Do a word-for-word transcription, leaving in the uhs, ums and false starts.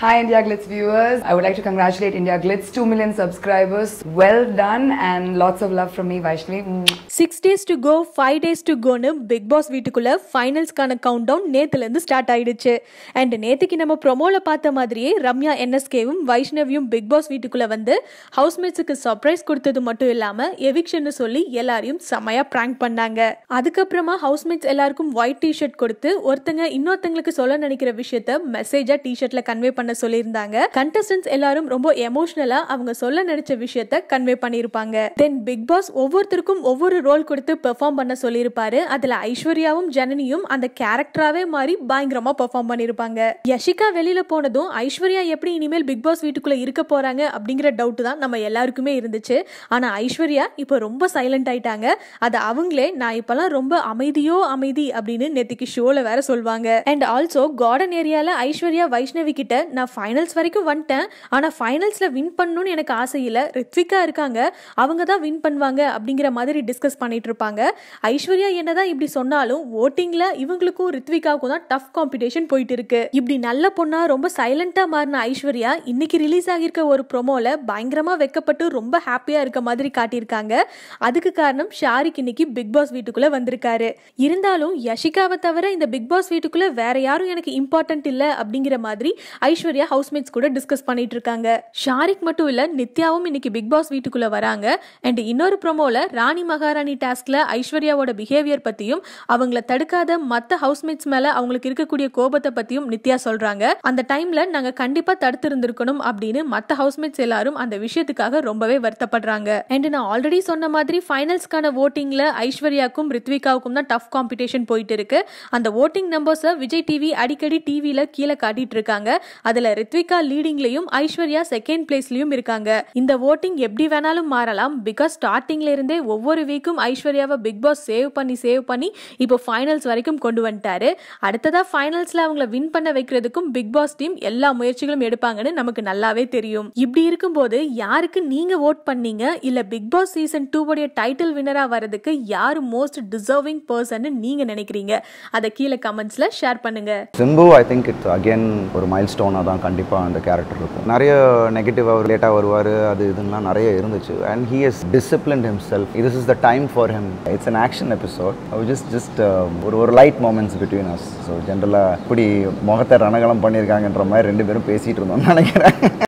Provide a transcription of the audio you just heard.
Hi IndiaGlitz viewers. I would like to congratulate IndiaGlitz, two million subscribers. Well done and lots of love from me, Vaishnavi. Six days to go, five days to go nu Bigg Boss வீட்டுக்குள்ள ஃபைனல்ஸ்க்கான countdown நேத்துல இருந்து start ஆயிடுச்சு. And நேத்துக்கு நம்ம ப்ரோமோல பார்த்த மாதிரியே ரம்யா என்எஸ்கேவும் வைஷ்ணவியும் பிக் பாஸ் வீட்டுக்குள்ள வந்து ஹவுஸ்மேட்ஸுக்கு சர்ப்ரைஸ் கொடுத்தது மட்டும் இல்லாம எவிக்ஷன் சொல்லி எல்லாரையும் செமையா பிராங்க் பண்ணாங்க. அதுக்கப்புறமா ஹவுஸ்மேட்ஸ் எல்லாருக்கும் ஒயிட் டிஷர்ட் கொடுத்து ஒருத்தங்க இன்னொருத்தங்களுக்கு சொல்ல நினைக்கிற விஷயத்த மெசேஜா டிஷர்ட்ல கன்வே பண்ண சொல்லியிருந்தாங்க. கண்டஸ்டன்ஸ் எல்லாரும் ரொம்ப எமோஷனலா அவங்க சொல்ல நினைச்ச விஷயத்த கன்வே பண்ணிருப்பாங்க. தென் பிக் பாஸ் ஒவ்வொருத்தருக்கும் ஒவ்வொரு ரோல் கொடுத்து பெர்ஃபார்ம் பண்ண சொல்லியிருப்பாரு. அதுல ஐஸ்வர்யாவும் ஜனனியும் அந்த கேரக்டராவே மாறி பயங்கரமா பெர்ஃபார்ம் பண்ணிருப்பாங்க. யஷிகா வெளியில போனதும் ஐஸ்வர்யா எப்படி இனிமேல் பிக் பாஸ் வீட்டுக்குள்ள இருக்க போறாங்க அப்படிங்கிற டவுட் தான் நம்ம எல்லாருக்குமே இருந்துச்சு. ஆனா ஐஸ்வர்யா இப்ப ரொம்ப சைலண்ட் ஆயிட்டாங்க. அது அவங்களே நான் இப்பெல்லாம் ரொம்ப அமைதியோ அமைதி அப்படின்னு நேத்திக்கு ஷோல வேற சொல்வாங்க. அண்ட் ஆல்சோ கார்டன் ஏரியால ஐஸ்வர்யா வைஷ்ணவி கிட்ட நான் ஃபைனல்ஸ் வரைக்கும் வந்துட்டேன், ஆனா ஃபைனல்ஸ்ல வின் பண்ணணும்னு எனக்கு ஆசை இல்ல, ரித்விகா இருக்காங்க அவங்க தான் வின் பண்ணுவாங்க அப்படிங்கிற மாதிரி டிஸ்கஸ் பண்ணிட்டு இருப்பாங்க. ஐஸ்வர்யா என்னதான் இப்படி சொன்னாலும் ஓட்டிங்ல இவங்களுக்கும் ரித்விகாவுக்கும் தான் டஃப் காம்படிஷன் போயிட்டு இருக்கு. இப்படி நல்ல பொண்ணா ரொம்ப சைலண்டா மாறின ஐஸ்வர்யா இன்னைக்கு ரிலீஸ் ஆகியிருக்க ஒரு ப்ரோமோல பயங்கரமா வெக்கப்பட்டு ரொம்ப ஹாப்பியா இருக்க மாதிரி காட்டியிருக்காங்க. அதுக்கு காரணம் ஷாரிக் இன்னைக்கு பிக் பாஸ் வீட்டுக்குள்ள வந்திருக்காரு. இருந்தாலும் யஷிகாவை தவிர இந்த பிக் பாஸ் வீட்டுக்குள்ள வேற யாரும் எனக்கு இம்பார்ட்டன்ட் இல்ல அப்படிங்கிற மாதிரி ஐஸ்வர்யா ஹவுஸ்மேட்ஸ் கூட டிஸ்கஸ் பண்ணிட்டு இருக்காங்க. ஷாரிக் மட்டும் இல்ல நித்யாவும் இன்னைக்கு பிக் பாஸ் வீட்டுக்குள்ள வராங்க. அண்ட் இன்னொரு ப்ரோமோல ராணி மகாராணி டாஸ்க்ல ஐஸ்வர்யாவோட பிஹேவியர் பத்தியும் அவங்கள தடுக்காத மத்த ஹவுஸ்மேட்ஸ் மேல அவங்களுக்கு இருக்கக்கூடிய கோபத்தை பத்தியும் நித்யா சொல்றாங்க. அந்த டைம்ல நாங்க கண்டிப்பா தடுத்து இருந்திருக்கணும் அப்படின்னு மத்த ஹவுஸ்மேட்ஸ் எல்லாரும் அந்த விஷயத்துக்காக ரொம்பவே வருத்தப்படுறாங்க. அண்ட் நான் ஆல்ரெடி சொன்ன மாதிரி ஃபைனல்ஸ்க்கான ஓட்டிங்ல ஐஸ்வர்யாக்கும் ரித்விகாவுக்கும் தான் டஃப் காம்படிஷன் போயிட்டு இருக்கு. அந்த ஓட்டிங் நம்பர்ஸை விஜய் டிவி அடிக்கடி டிவில கீழே காட்டிட்டு இருக்காங்க. அதுல ரித்விகா லீடிங்லயும் ஐஸ்வர்யா செகண்ட் பிளேஸ்லயும் இருக்காங்க. இந்த ஓட்டிங் எப்படி வேணாலும் மாறலாம். பிகாஸ் ஸ்டார்டிங்ல இருந்தே ஒவ்வொரு வீக்கும் ஐஸ்வர்யாவை பிக் பாஸ் சேவ் பண்ணி சேவ் பண்ணி இப்போ ஃபைனல்ஸ் வரைக்கும் கொண்டு வந்துட்டாரு. அடுத்ததா ஃபைனல்ஸ்ல அவங்கள வின் பண்ண வைக்கிறதுக்கும் பிக் பாஸ் டீம் எல்லா முயற்சிகளும் எடுப்பாங்கன்னு நமக்கு நல்லாவே தெரியும். இப்படி இருக்கும்போது யாருக்கு நீங்க ஓட் பண்ணீங்க, இல்ல பிக் பாஸ் சீசன் டூ உடைய டைட்டில் வின்னரா வரதுக்கு யாரு மோஸ்ட் டிசர்விங் பர்சன் நீங்க நினைக்கிறீங்க? அதை கீழே கமெண்ட்ஸ்ல ஷேர் பண்ணுங்க. Simbu I think it's again ஒரு மைல்ஸ்டோனாக தான் கண்டிப்பாக அந்த கேரக்டர் இருக்கும். நிறைய நெகட்டிவ் அவர் லேட்டாக வருவார், அது இதுலாம் நிறைய இருந்துச்சு. And he has disciplined himself. This is the time for him. It's an action episode. Just just ஒரு ஒரு light moments between us. So ஜென்ரலாக இப்படி முகத்தை ரணகலம் பண்ணியிருக்காங்கன்ற மாதிரி ரெண்டு பேரும் பேசிகிட்டு இருந்தோம்னு நினைக்கிறேன்.